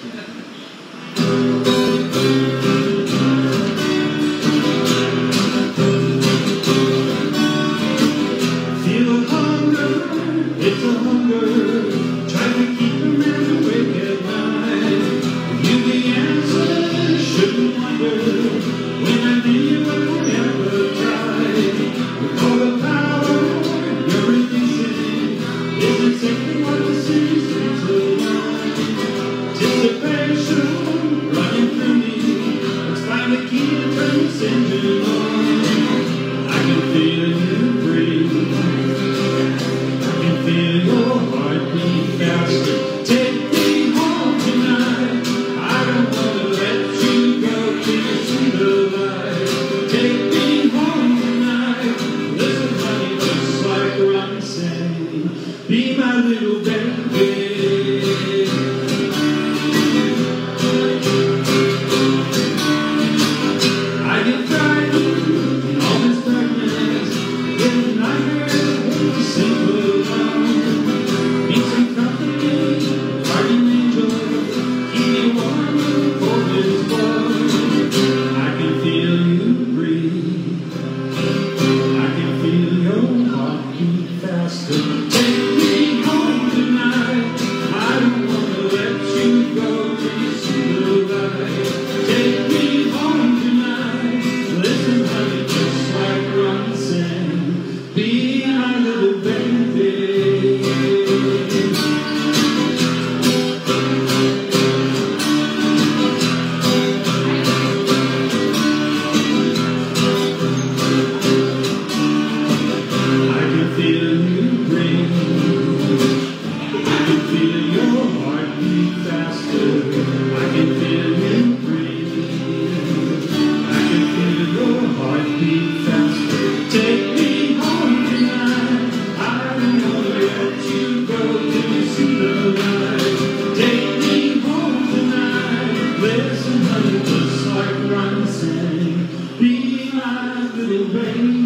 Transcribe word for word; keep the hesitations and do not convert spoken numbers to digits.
Feel a hunger, it's a hunger, trying to keep a man awake at night. You the answer, shouldn't wonder, when I knew I would never try. With all the power you're releasing, is exactly what the seasons are like. Anticipation running through me, let's find the key to turn this engine on. I can feel you breathe, I can feel your heartbeat faster. Take me home tonight, I don't want to let you go till you see the light. Take me home tonight, listen honey, just like Ron sang, be my little baby. I get frightened in all this darkness, getting nightmares to sleep alone. Need some company, guardian angel, keep me warm for this world. I can feel you breathe, I can feel your heartbeat faster. Take me home tonight, I don't want to let you go till you see the light. Take me home tonight, listen honey, just like Ron sang, be my little baby. I can feel you breathe, I can feel your heartbeat faster. I can feel you breathe, I can feel your heartbeat faster. Take me home tonight, I don't want to let you go till you see the light. Take me home tonight, listen honey, just like Ron sang, be my little baby.